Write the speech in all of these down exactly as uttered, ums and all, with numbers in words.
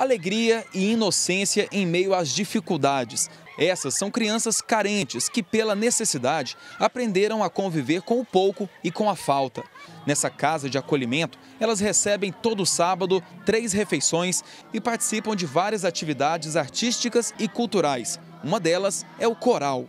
Alegria e inocência em meio às dificuldades. Essas são crianças carentes que, pela necessidade, aprenderam a conviver com o pouco e com a falta. Nessa casa de acolhimento, elas recebem todo sábado três refeições e participam de várias atividades artísticas e culturais. Uma delas é o coral.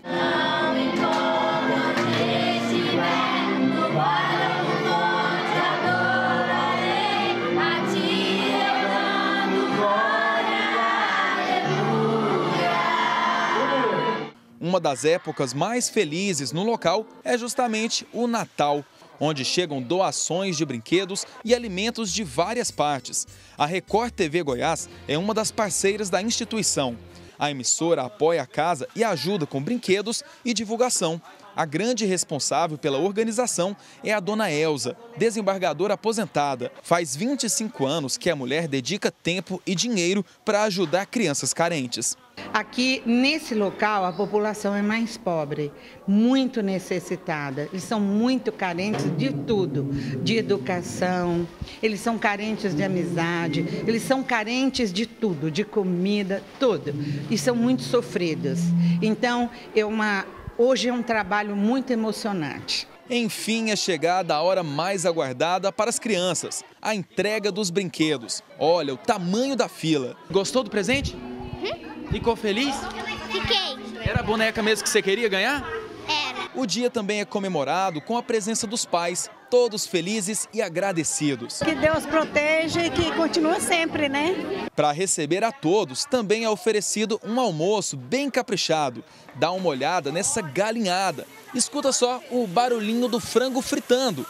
Uma das épocas mais felizes no local é justamente o Natal, onde chegam doações de brinquedos e alimentos de várias partes. A Record T V Goiás é uma das parceiras da instituição. A emissora apoia a casa e ajuda com brinquedos e divulgação. A grande responsável pela organização é a dona Elza, desembargadora aposentada. Faz vinte e cinco anos que a mulher dedica tempo e dinheiro para ajudar crianças carentes. Aqui, nesse local, a população é mais pobre, muito necessitada. Eles são muito carentes de tudo, de educação, eles são carentes de amizade, eles são carentes de tudo, de comida, tudo. E são muito sofridos. Então, é uma... hoje é um trabalho muito emocionante. Enfim, é chegada a hora mais aguardada para as crianças, a entrega dos brinquedos. Olha o tamanho da fila. Gostou do presente? Hum? Ficou feliz? Fiquei. Era a boneca mesmo que você queria ganhar? Era. O dia também é comemorado com a presença dos pais, todos felizes e agradecidos. Que Deus proteja e que continue sempre, né? Para receber a todos, também é oferecido um almoço bem caprichado. Dá uma olhada nessa galinhada. Escuta só o barulhinho do frango fritando.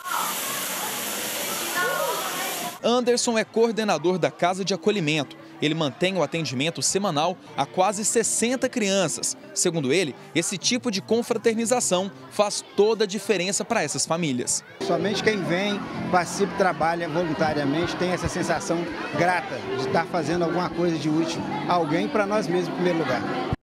Anderson é coordenador da Casa de Acolhimento. Ele mantém o atendimento semanal a quase sessenta crianças. Segundo ele, esse tipo de confraternização faz toda a diferença para essas famílias. Somente quem vem, participa, trabalha voluntariamente, tem essa sensação grata de estar fazendo alguma coisa de útil a alguém, para nós mesmos em primeiro lugar.